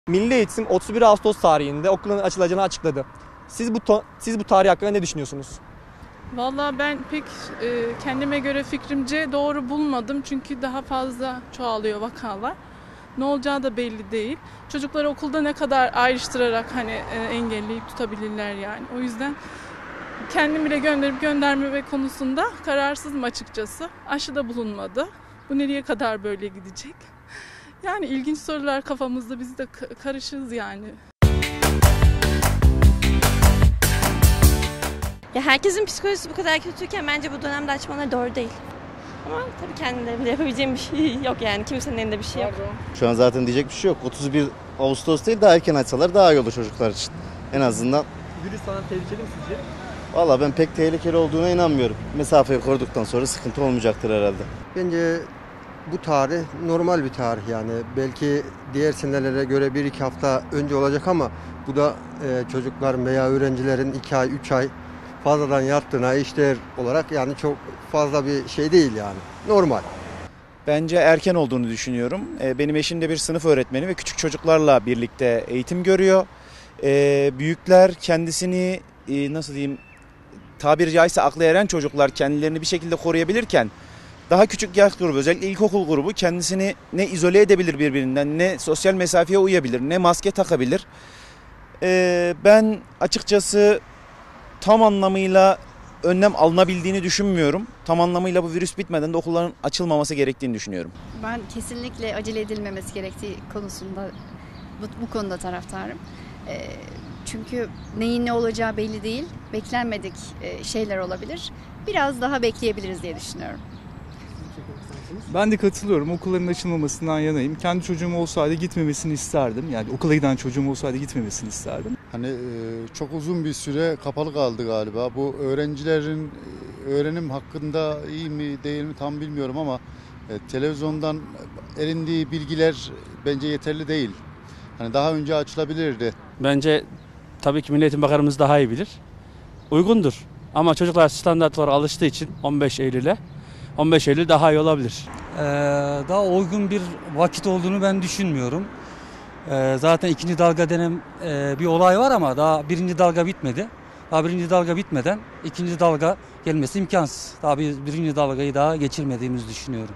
Milli Eğitim 31 Ağustos tarihinde okulun açılacağını açıkladı. Siz bu tarih hakkında ne düşünüyorsunuz? Vallahi ben pek kendime göre fikrimce doğru bulmadım. Çünkü daha fazla çoğalıyor vakalar. Ne olacağı da belli değil. Çocukları okulda ne kadar ayrıştırarak engelleyip tutabilirler yani. O yüzden kendim bile gönderip göndermeme konusunda kararsızım açıkçası. Aşı da bulunmadı. Bu nereye kadar böyle gidecek? Yani ilginç sorular kafamızda, biz de karışırız yani. Ya herkesin psikolojisi bu kadar kötüyken bence bu dönemde açmaları doğru değil. Ama tabii kendilerinde yapabileceğim bir şey yok yani. Kimsenin elinde bir şey yok. Şu an zaten diyecek bir şey yok. 31 Ağustos değil, daha erken açsalar daha iyi olur çocuklar için. En azından. Virüs sana tehlikeli mi sizce? Valla ben pek tehlikeli olduğuna inanmıyorum. Mesafeyi koruduktan sonra sıkıntı olmayacaktır herhalde. Bence bu tarih normal bir tarih yani. Belki diğer senelere göre 1-2 hafta önce olacak ama bu da çocukların veya öğrencilerin 2 ay, 3 ay fazladan yattığına işler olarak yani çok fazla bir şey değil yani. Normal. Bence erken olduğunu düşünüyorum. Benim eşim de bir sınıf öğretmeni ve küçük çocuklarla birlikte eğitim görüyor. Büyükler kendisini nasıl diyeyim, tabiri caizse akla eren çocuklar kendilerini bir şekilde koruyabilirken daha küçük yaş grubu, özellikle ilkokul grubu kendisini ne izole edebilir birbirinden, ne sosyal mesafeye uyabilir, ne maske takabilir. Ben açıkçası tam anlamıyla önlem alınabildiğini düşünmüyorum. Tam anlamıyla bu virüs bitmeden de okulların açılmaması gerektiğini düşünüyorum. Ben kesinlikle acele edilmemesi gerektiği konusunda bu konuda taraftarım. Çünkü neyin ne olacağı belli değil. Beklenmedik şeyler olabilir. Biraz daha bekleyebiliriz diye düşünüyorum. Ben de katılıyorum. Okulların açılmamasından yanayım. Kendi çocuğum olsaydı gitmemesini isterdim. Yani okula giden çocuğum olsaydı gitmemesini isterdim. Çok uzun bir süre kapalı kaldı galiba. Bu öğrencilerin öğrenim hakkında iyi mi değil mi tam bilmiyorum ama televizyondan erindiği bilgiler bence yeterli değil. Daha önce açılabilirdi. Bence tabii ki Milli Eğitim Bakanımız daha iyi bilir. Uygundur. Ama çocuklar standartlara alıştığı için 15 Eylül daha iyi olabilir. Daha uygun bir vakit olduğunu ben düşünmüyorum. Zaten ikinci dalga denen bir olay var ama daha birinci dalga bitmedi. Daha birinci dalga bitmeden ikinci dalga gelmesi imkansız. Daha birinci dalgayı daha geçirmediğimizi düşünüyorum.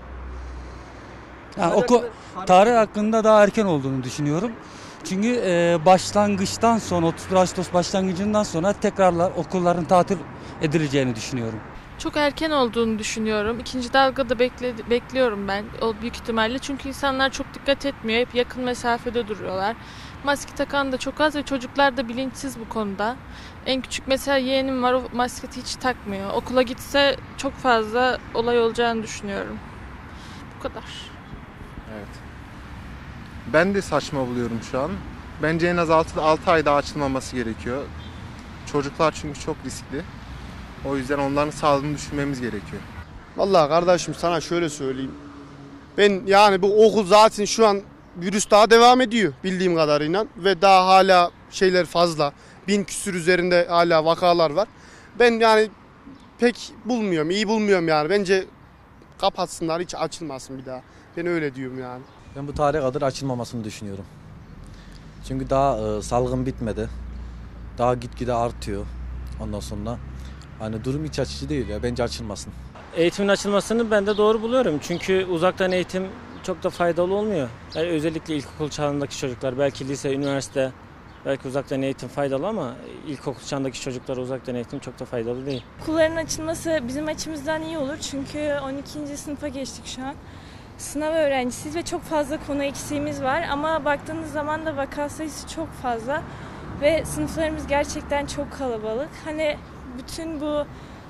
Yani tarih hakkında daha erken olduğunu düşünüyorum. Çünkü başlangıçtan sonra 31 Ağustos başlangıcından sonra tekrarlar okulların tatil edileceğini düşünüyorum. Çok erken olduğunu düşünüyorum. İkinci dalgada bekliyorum ben o büyük ihtimalle. Çünkü insanlar çok dikkat etmiyor. Hep yakın mesafede duruyorlar. Maske takan da çok az ve çocuklar da bilinçsiz bu konuda. En küçük mesela yeğenim var, o masketi hiç takmıyor. Okula gitse çok fazla olay olacağını düşünüyorum. Bu kadar. Evet. Ben de saçma buluyorum şu an. Bence en az 6 ay daha açılmaması gerekiyor. Çocuklar çünkü çok riskli. O yüzden onların sağlığını düşünmemiz gerekiyor. Vallahi kardeşim sana şöyle söyleyeyim. Ben yani bu okul zaten şu an virüs daha devam ediyor bildiğim kadarıyla. Ve daha hala şeyler fazla. 1000 küsür üzerinde hala vakalar var. Ben yani pek bulmuyorum, iyi bulmuyorum yani. Bence kapatsınlar, hiç açılmasın bir daha. Ben öyle diyorum yani. Ben bu tarihe kadar açılmamasını düşünüyorum. Çünkü daha salgın bitmedi. Daha gitgide artıyor ondan sonra. Hani durum iç açıcı değil ya, bence açılmasın. Eğitimin açılmasını ben de doğru buluyorum. Çünkü uzaktan eğitim çok da faydalı olmuyor. Yani özellikle ilkokul çağındaki çocuklar, belki lise, üniversite, belki uzaktan eğitim faydalı ama ilkokul çağındaki çocuklara uzaktan eğitim çok da faydalı değil. Okulların açılması bizim açımızdan iyi olur. Çünkü 12. sınıfa geçtik şu an. Sınav öğrencisiyiz ve çok fazla konu eksiğimiz var. Ama baktığınız zaman da vaka sayısı çok fazla. Ve sınıflarımız gerçekten çok kalabalık. Bütün bu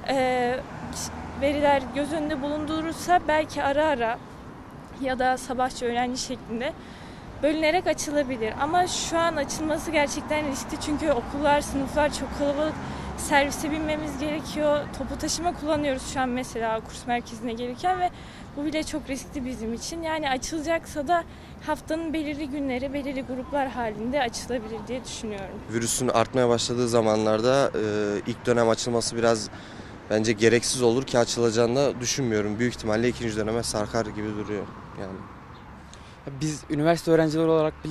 veriler göz önünde bulundurulursa belki ara ara ya da sabahçı öğrenci şeklinde bölünerek açılabilir. Ama şu an açılması gerçekten riskli çünkü okullar, sınıflar çok kalabalık. Servise binmemiz gerekiyor. Toplu taşıma kullanıyoruz şu an mesela kurs merkezine gelirken ve bu bile çok riskli bizim için. Yani açılacaksa da haftanın belirli günleri, belirli gruplar halinde açılabilir diye düşünüyorum. Virüsün artmaya başladığı zamanlarda ilk dönem açılması biraz bence gereksiz olur ki açılacağını da düşünmüyorum. Büyük ihtimalle ikinci döneme sarkar gibi duruyor yani. Biz üniversite öğrencileri olarak bile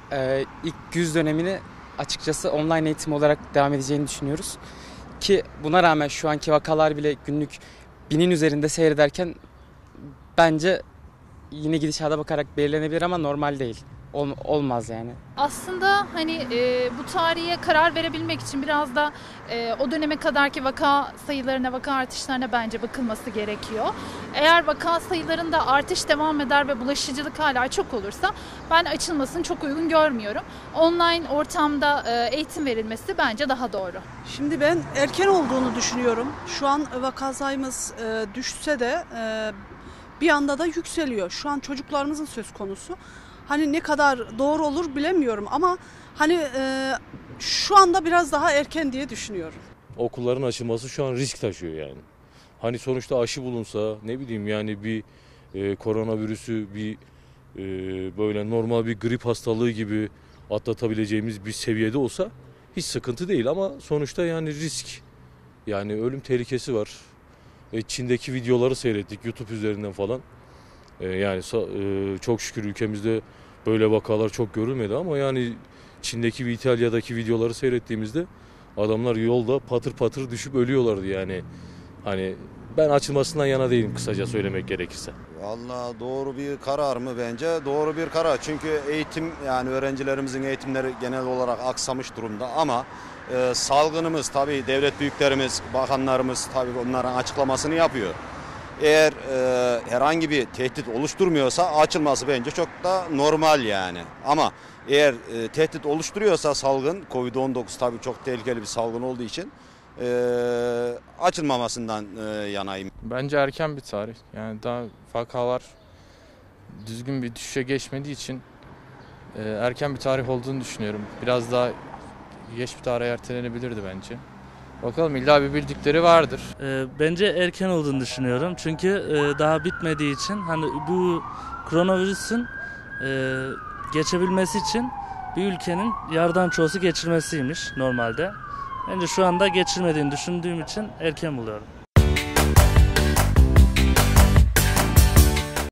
ilk güz dönemini açıkçası online eğitim olarak devam edeceğini düşünüyoruz. Ki buna rağmen şu anki vakalar bile günlük 1000'in üzerinde seyrederken bence yine gidişata bakarak belirlenebilir ama normal değil. Olmaz yani. Aslında hani bu tarihe karar verebilmek için biraz da o döneme kadarki vaka sayılarına, vaka artışlarına bence bakılması gerekiyor. Eğer vaka sayılarında artış devam eder ve bulaşıcılık hala çok olursa ben açılmasını çok uygun görmüyorum. Online ortamda eğitim verilmesi bence daha doğru. Şimdi ben erken olduğunu düşünüyorum. Şu an vaka sayımız düşse de bir anda da yükseliyor. Şu an çocuklarımızın söz konusu. Hani ne kadar doğru olur bilemiyorum ama hani şu anda biraz daha erken diye düşünüyorum. Okulların açılması şu an risk taşıyor yani. Hani sonuçta aşı bulunsa ne bileyim yani bir koronavirüsü bir böyle normal bir grip hastalığı gibi atlatabileceğimiz bir seviyede olsa hiç sıkıntı değil ama sonuçta yani risk. Yani ölüm tehlikesi var. Çin'deki videoları seyrettik YouTube üzerinden falan. Yani çok şükür ülkemizde böyle vakalar çok görülmedi ama yani Çin'deki ve İtalya'daki videoları seyrettiğimizde adamlar yolda patır patır düşüp ölüyorlardı yani. Hani ben açılmasından yana değilim kısaca söylemek gerekirse. Vallahi doğru bir karar mı bence? Doğru bir karar. Çünkü eğitim yani öğrencilerimizin eğitimleri genel olarak aksamış durumda ama salgınımız tabii devlet büyüklerimiz, bakanlarımız tabii onların açıklamasını yapıyor. Eğer herhangi bir tehdit oluşturmuyorsa açılması bence çok da normal yani. Ama eğer tehdit oluşturuyorsa salgın, Covid-19 tabii çok tehlikeli bir salgın olduğu için açılmamasından yanayım. Bence erken bir tarih. Yani daha vakalar düzgün bir düşüşe geçmediği için erken bir tarih olduğunu düşünüyorum. Biraz daha geç bir tarih ertelenebilirdi bence. Bakalım illa bir bildikleri vardır. Bence erken olduğunu düşünüyorum. Çünkü daha bitmediği için hani bu koronavirüsün geçebilmesi için bir ülkenin yarıdan çoğusu geçirmesiymiş normalde. Bence şu anda geçirmediğini düşündüğüm için erken buluyorum.